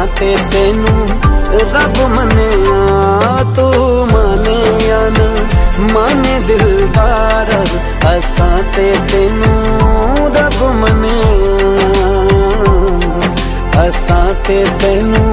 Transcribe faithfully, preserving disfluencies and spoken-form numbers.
ते तेनू रब मन्निया तू माने या न माने दिलदार असां ते तेनू रब मन्निया असां ते तेनू